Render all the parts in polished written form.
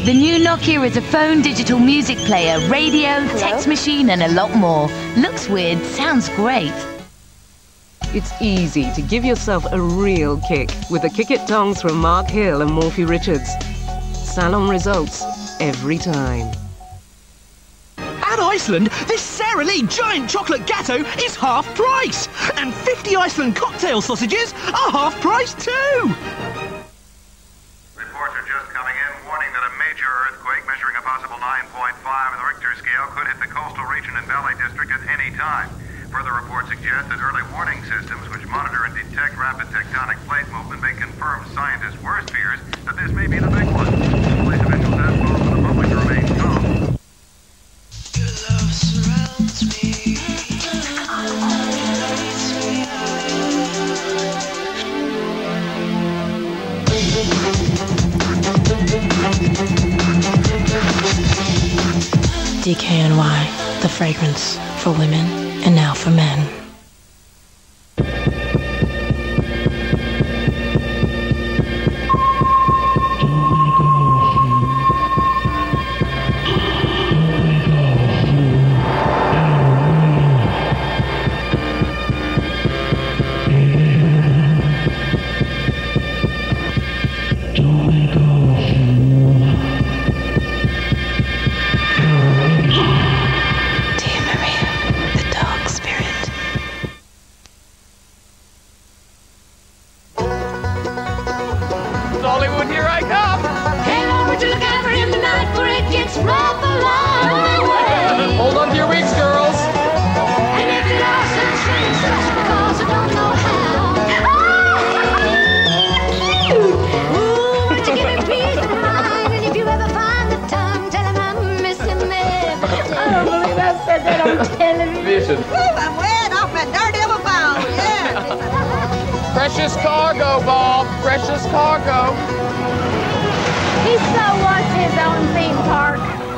The new Nokia is a phone, digital music player, radio, text machine and a lot more. Looks weird, sounds great. It's easy to give yourself a real kick with the Kick It Tongs from Mark Hill and Morphy Richards. Salon results every time. At Iceland, this Sara Lee giant chocolate gatto is half price! And 50 Iceland cocktail sausages are half price too! Reports are just coming in warning that a major earthquake measuring a possible 9.5 on the Richter scale could hit the coastal region and Valley District at any time. Further reports suggest that early warning systems which monitor and detect rapid tectonic plate movement may confirm scientists' worst fears that this may be the big one. Police officials have called for the public to remain calm. Your love surrounds me. DKNY, the fragrance for women and now for men. Hollywood, here I come! Head over to look out for him tonight, for it gets rough along the way. Hold on to your wigs, girls! And if you're lost and strange, just because I don't know how. Ooh, would you give me peace of mind? And if you ever find the time, tell him I'm missing me. I don't believe I said that on television. I'm way off my daredevil bow, yeah. Precious cargo, Bob! Precious cargo! He still wants his own theme park.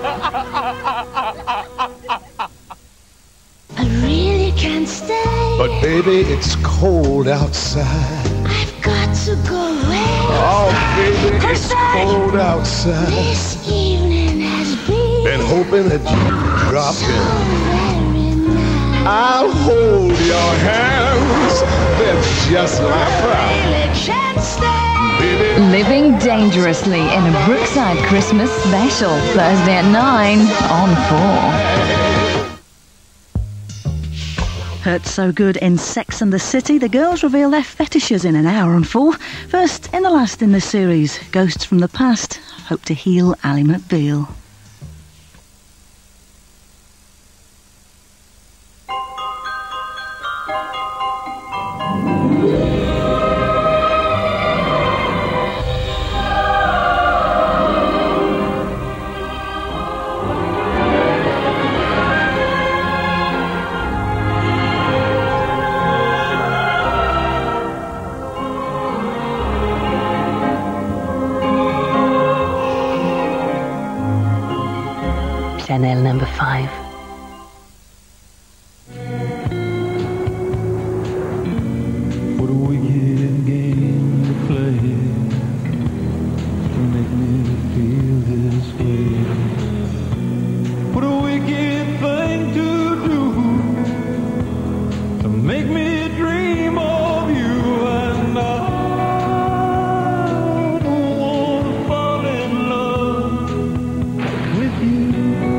I really can't stay. But baby, it's cold outside. I've got to go away. Oh, baby, it's cold outside. This evening has been Hoping that you drop so in. very nice. I'll hold your hands. They're just like fire. Really can't stay. Baby. Living Dangerously in a Brookside Christmas special. Thursday at 9 on 4. Hurt So Good in Sex and the City, the girls reveal their fetishes in an hour on 4. First in the last in this series, Ghosts from the Past hope to heal Ally McBeal. Chanel number 5. What a wicked game to play to make me feel this way. What a wicked thing to do to make me dream of you, and I don't want to fall in love with you.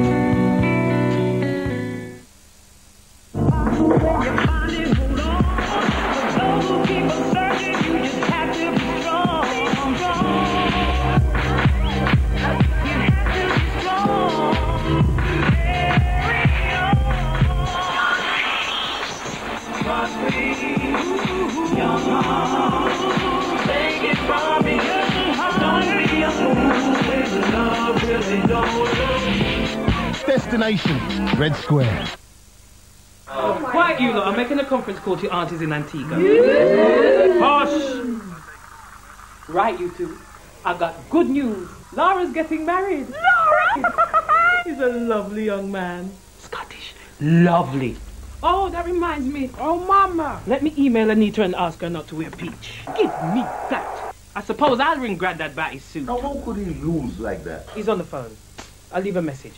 Destination, Red Square. Quiet you lot, I'm making a conference call to your aunties in Antigua. Hush! Right, you two. I've got good news. Laura's getting married. Laura! He's a lovely young man. Scottish. Lovely. Oh, that reminds me. Oh, Mama. Let me email Anita and ask her not to wear peach. Give me that. I suppose I'll ring Grandad about his suit. Now, how could he lose like that? He's on the phone. I'll leave a message.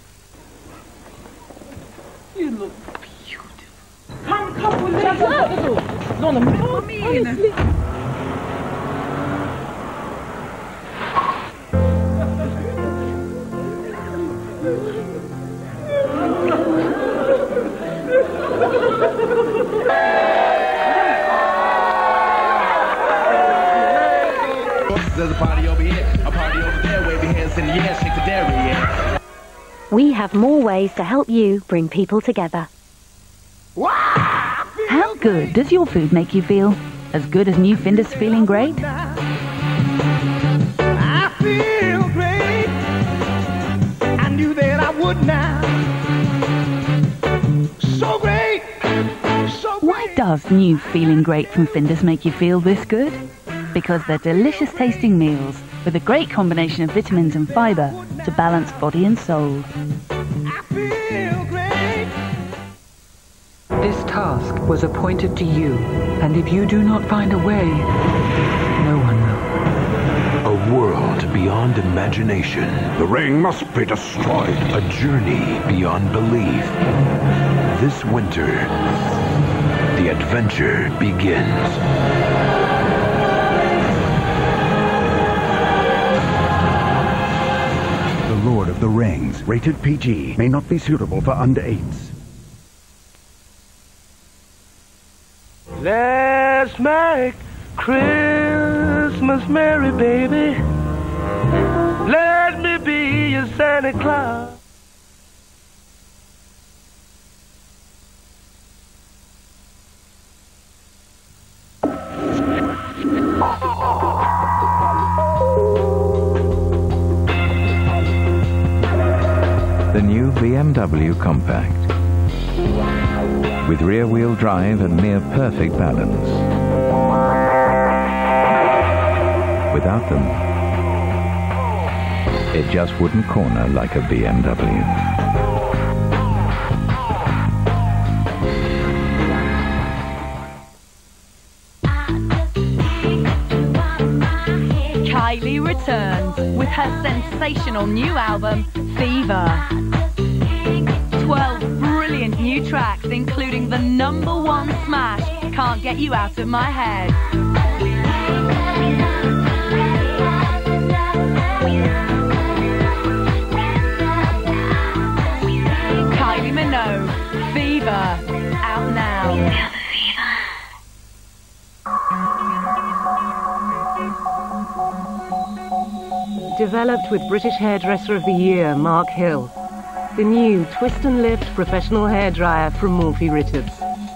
You look beautiful. Come, we'll leave. No, honestly. There's a party over here, a party over there, wave your hands in the air, shake the dairy, yeah. We have more ways to help you bring people together. How good does your food make you feel? As good as new Findus Feeling Great? I feel great. I knew that I would now. So great. Why does new Feeling Great from Findus make you feel this good? Because they're delicious tasting meals with a great combination of vitamins and fibre to balance body and soul. This task was appointed to you, and if you do not find a way, no one will. A world beyond imagination. The ring must be destroyed. A journey beyond belief. This winter, the adventure begins. The Lord of the Rings, rated PG, may not be suitable for under 8s. Let's make Christmas merry, baby. Let me be your Santa Claus. The new BMW Compact. With rear-wheel drive and near perfect balance. Without them, it just wouldn't corner like a BMW. Kylie returns with her sensational new album, Fever. 12 brilliant new tracks, including the #1 smash, Can't Get You Out of My Head. Kylie Minogue, Fever, out now. Developed with British Hairdresser of the Year, Mark Hill. The new Twist and Lift Professional Hairdryer from Morphy Richards.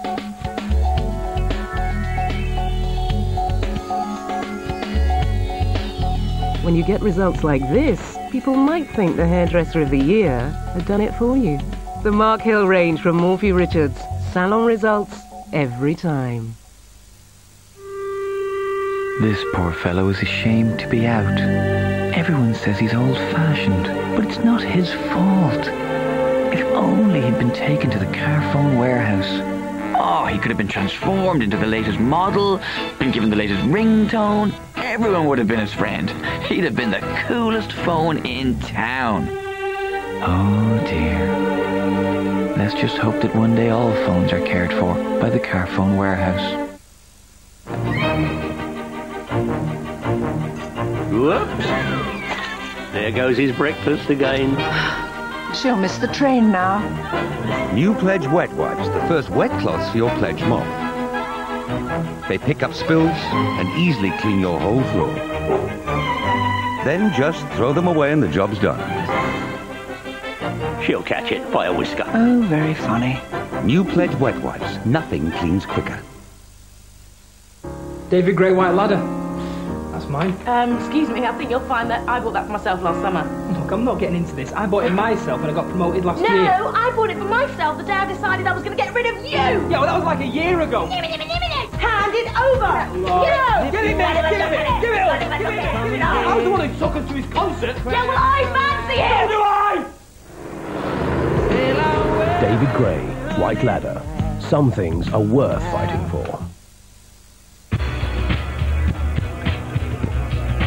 When you get results like this, people might think the Hairdresser of the Year had done it for you. The Mark Hill range from Morphy Richards. Salon results every time. This poor fellow is ashamed to be out. Everyone says he's old-fashioned, but it's not his fault. If only he'd been taken to the Carphone warehouse. Oh, he could have been transformed into the latest model, been given the latest ringtone. Everyone would have been his friend. He'd have been the coolest phone in town. Oh dear. Let's just hope that one day all phones are cared for by the Carphone warehouse. Whoops. There goes his breakfast again. She'll miss the train now. New Pledge Wet Wipes, the first wet cloths for your Pledge mop. They pick up spills and easily clean your whole floor. Then just throw them away and the job's done. She'll catch it by a whisker. Oh, very funny. New Pledge Wet Wipes, nothing cleans quicker. David Grey White Ladder. That's mine. Excuse me, I think you'll find that I bought that for myself last summer. Look, I'm not getting into this. I bought it myself when I got promoted last year. No, I bought it for myself the day I decided I was going to get rid of you! Yeah, well, that was like a year ago. Hand it over! Lord. Give it back! Give it! Give it up! Give it! Give it up! I was the one who took him to his concert. Yeah, well, I fancy him! So do I! David Gray, White Ladder. Some things are worth fighting for.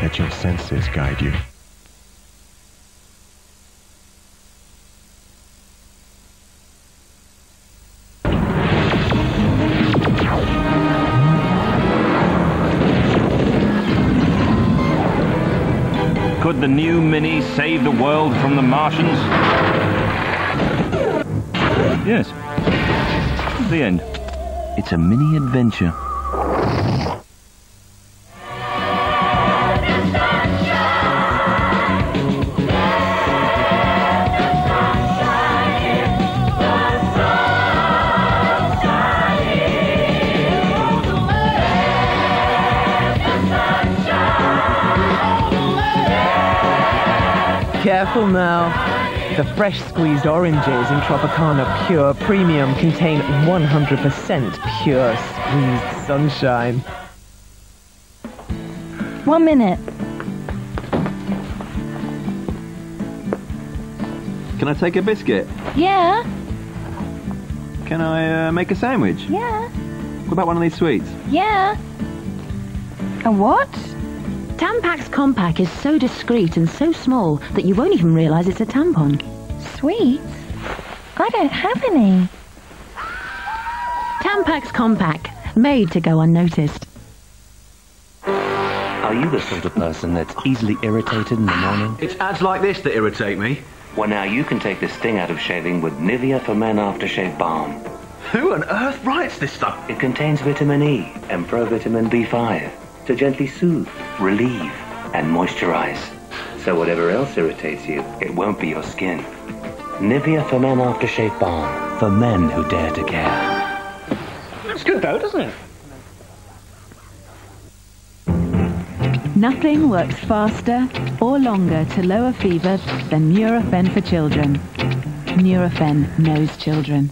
Let your senses guide you. Could the new Mini save the world from the Martians? Yes. The end. It's a mini adventure. Careful now. The fresh squeezed oranges in Tropicana Pure Premium contain 100% pure squeezed sunshine. 1 minute. Can I take a biscuit? Yeah. Can I make a sandwich? Yeah. What about one of these sweets? Yeah. A what? Tampax Compact is so discreet and so small that you won't even realise it's a tampon. Sweets? I don't have any. Tampax Compact, made to go unnoticed. Are you the sort of person that's easily irritated in the morning? It's ads like this that irritate me. Well, now you can take the sting out of shaving with Nivea for Men Aftershave Balm. Who on earth writes this stuff? It contains vitamin E and provitamin B5 to gently soothe, relieve, and moisturize. So whatever else irritates you, it won't be your skin. Nivea for Men Aftershave Balm. For men who dare to care. That's good though, doesn't it? Nothing works faster or longer to lower fever than Nurofen for children. Nurofen knows children.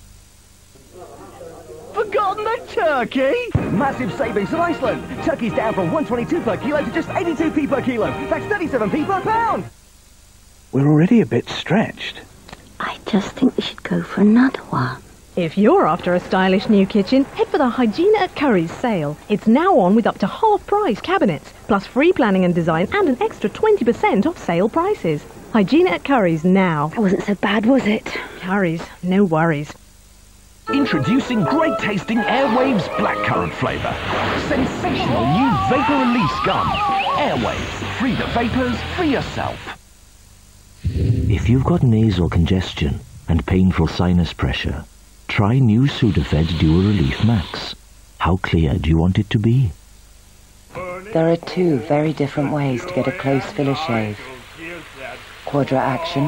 Forgotten the turkey? Massive savings in Iceland. Turkey's down from 122 per kilo to just 82p per kilo. That's 37p per pound. We're already a bit stretched. I just think we should go for another one. If you're after a stylish new kitchen, head for the Hygiene at Curry's sale. It's now on with up to half-price cabinets, plus free planning and design and an extra 20% off sale prices. Hygiene at Curry's now. That wasn't so bad, was it? Curry's, no worries. Introducing great-tasting Airwaves Blackcurrant flavour. Sensational new vapor release gum. Airwaves. Free the vapors, free yourself. If you've got nasal congestion and painful sinus pressure, try new Sudafed Dual Relief Max. How clear do you want it to be? There are two very different ways to get a close filler shave. Quadra Action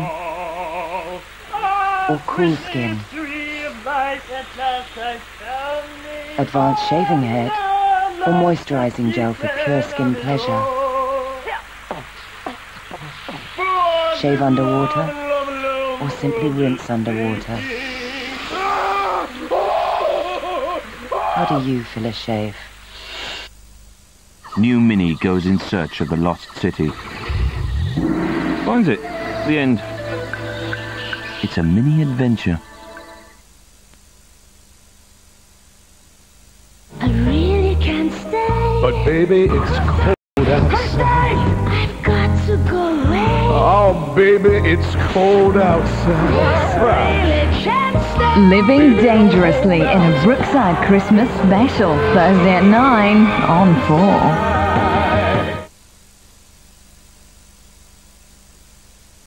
or Cool Skin. Advanced shaving head or moisturizing gel for pure skin pleasure. Shave underwater or simply rinse underwater. How do you feel a shave? New Mini goes in search of the lost city. Finds it. The end. It's a mini adventure. I really can't stay. But baby, it's cold outside. I've got to go away. Oh, baby, it's cold outside. Living Dangerously in a Brookside Christmas special, Thursday at 9 on 4.